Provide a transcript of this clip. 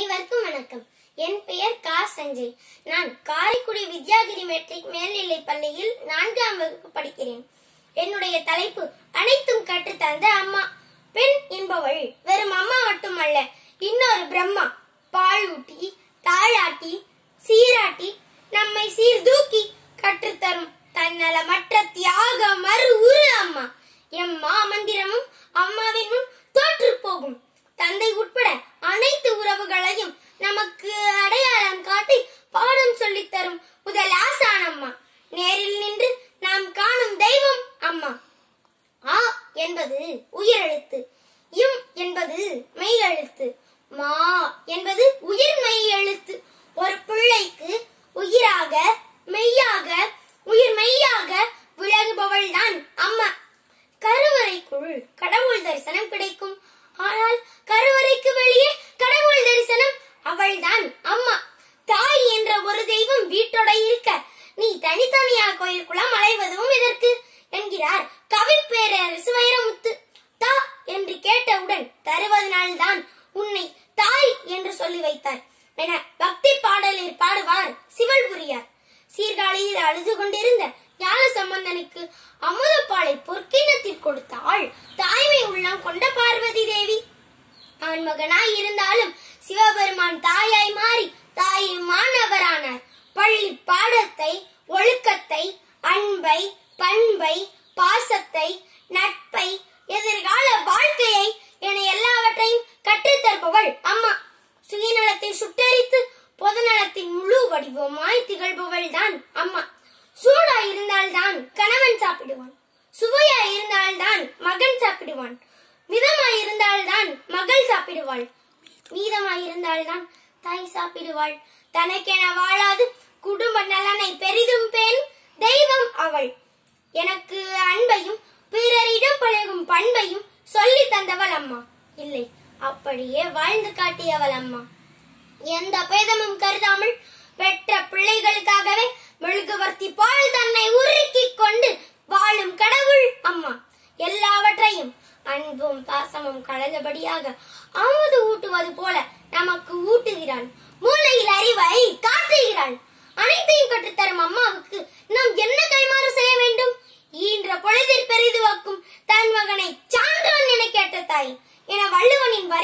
அனைவருக்கும் வணக்கம். என் பெயர் கா. சஞ்சய். நான் காரைக்குடி வித்யாகிரி மெட்ரிக் மேல்நிலைப் பள்ளியில் 4ஆம் வகுப்பு படிக்கிறேன். என்னுடைய தலைப்பு அனைத்தும் கற்றுத்தந்த அம்மா. பெண் என்பவள் வெறும் அம்மா மட்டுமல்ல, இன்னொரு பிரம்மா. பாலூட்டி, தாளாட்டி, சீராட்டி, நம்மை சீர்தூக்கி கற்றுத்தரும் தன்னலமற்ற தியாக மறு உரு அம்மா. எம்மா மந்திரமும் அம்மாவின் முன் தோற்று போகும். தந்தை உட்பட அனைத்து உறவுகளையும் நமக்கு அடையாளம் காட்டி பாடம் சொல்லித் தரும் முதல் ஆசான் அம்மா. நேரில் நின்று நாம் காணும் தெய்வம் அம்மா. ஆ என்பது உயிரெழுத்து, இம் என்பது மெய் எழுத்து, மா என்பது உயிர் மெய் எழுத்து. ஒரு பிள்ளைக்கு உயிராக, மெய்யாக, உயிர் மெய்யாக விளங்குபவள் தான் அம்மா. கருவறைக்குள் கடவுள் தரிசனம் கிடைக்கும், ஆனால் கருவறைக்கு வெளியே கடவுள் தரிசனம் அவள்தான் அம்மா. தாய் என்ற ஒரு தெய்வம் வீட்டோட இருக்க நீ தனித்தனியா கோயிலுக்குள்ள அலைவதும் இதற்கு என்கிறார் கவி பேரரசு வைரமுத்து. தா என்று கேட்டவுடன் தருவதனால்தான் உன்னை தாய் என்று சொல்லி வைத்தார் என பக்தி பாடலில் பாடுவார் சிவல்புரியார். சீர்காழியில் அழுது கொண்டிருந்த ஞான சம்பந்தனுக்கு அமுதப்பாலை பொற்கிண்ணத்தில் கொடுத்தாள் தாய்மை உள்ளம் கொண்ட பார்வதி தேவி. ஆண்மகனாய் இருந்தாலும் சிவபெருமான் தாயாய் மாறி தாயை மாணவரானார். பள்ளி பாடத்தை, ஒழுக்கத்தை, அன்பை, பண்பை, பாசத்தை, நட்பை, எதிர்கால வாழ்க்கையை என எல்லாவற்றையும் கற்றுத்தருபவள் அம்மா. சுயநலத்தை சுட்டரித்து பொதுநலத்தின் முழு வடிவமாய் திகழ்பவள் தான் அம்மா. சூடாய் இருந்தால்தான் கணவன் சாப்பிடுவான், சுவையாய் இருந்தால்தான் மகன் சாப்பிடுவான், மிதமாய் இருந்தால்தான் மகள் சாப்பிடுவாள், மீதமாய் இருந்தால்தான் தாய் சாப்பிடுவாள். தனக்கென வாழாது குடும்ப நலனை பெரிதும் பேணும் தெய்வம் அவள். எனக்கு அன்பையும் பிறரிடம் பழகும் பண்பையும் சொல்லி தந்தவள் அம்மா. இல்லை, அப்படியே வாழ்ந்து காட்டியவள் அம்மா. எந்த பேதமும் கருதாமல் பெற்ற பிள்ளைகளுக்காகவே மெழுகுவர்த்தி போல் தன்னை உருக்கிக் கொண்டு வாழும் கடவுள் அம்மா. எல்லாவற்றையும் அன்பும் பாசமும் கலந்தபடியாக அமுது ஊட்டுவது போல நமக்கு ஊட்டுகிறாள். மூளையில் அறிவை காட்டுகிறாள். அனைத்தையும் கற்றுத்தரும் அம்மாவுக்கு நாம் என்ன கைமாறு செய்ய வேண்டும்? ஈன்ற பொழுதில் பெரிதுவாக்கும் தன் மகனை சான்றோன் என கேட்ட தாய் என வள்ளுவனின் வரி